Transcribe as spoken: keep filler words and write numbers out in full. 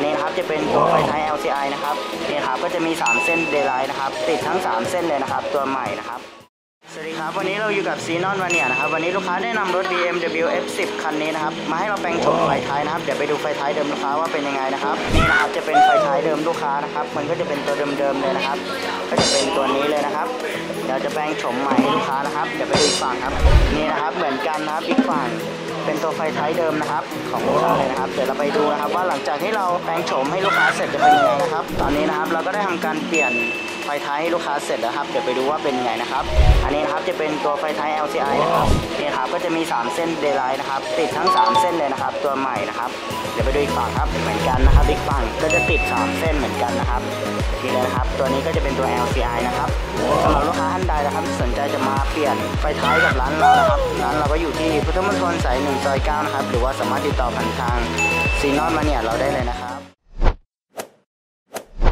นี้นะครับจะเป็นตัวไฟท้าย แอล ซี ไอ นะครับนี่ครับก็จะมีสามเส้นเดย์ไลท์นะครับติดทั้งสามเส้นเลยนะครับตัวใหม่นะครับสวัสดีครับวันนี้เราอยู่กับซีนอนวาเนียนะครับวันนี้ลูกค้าได้นำรถ บี เอ็ม ดับเบิลยู เอฟ สิบ คันนี้นะครับมาให้เราแปลงโฉมไฟท้ายนะครับเดี๋ยวไปดูไฟท้ายเดิมลูกค้าว่าเป็นยังไงนะครับนี่นะครับจะเป็นไฟท้ายเดิมลูกค้านะครับมันก็จะเป็นตัวเดิมๆเลยนะครับก็จะเป็นตัวนี้เลยนะครับเดี๋ยวจะแปลงโฉมใหม่ให้ลูกค้านะครับเดี๋ยวไปดูอีกฝั่งครับนี่นะครับเหมือนกันนะครับอีกฝั่งเป็นตัวไฟท้ายเดิมนะครับของลูกค้าเลยนะครับเดี๋ยวเราไปดูนะครับว่าหลังจากที่เราแปลงโฉมให้ลูกค้าเสร็จจะเป็นยังไงนะครับตอนนี้นะครับเราก็ได้ทำการเปลี่ยนไฟท้ายให้ลูกค้าเสร็จแล้วครับเดี๋ยวไปดูว่าเป็นยังไงนะครับอันนี้นะครับจะเป็นตัวไฟท้าย แอล ซี ไอ นะครับนี่ครับก็จะมีสามเส้นเดย์ไลท์นะครับติดทั้งสามเส้นเลยนะครับตัวใหม่นะครับเดี๋ยวไปดูอีกฝั่งครับเหมือนกันนะครับอีกฝั่งก็จะติดสามเส้นเหมือนกันนะครับนี่เลยนะครับตัวนี้ก็จะเป็นตัว แอล ซี ไอ นะครับสำหรับลูกค้าท่านใดนะครับสนใจจะมาเปลี่ยนไฟท้ายกับร้านเรานะครับร้านเราก็อยู่ที่พุทธมณฑลสายหนึ่งซอยเก้านะครับหรือว่าสามารถติดต่อผ่านทางซีนอนมาเนี่ยเราได้เลยนะครับ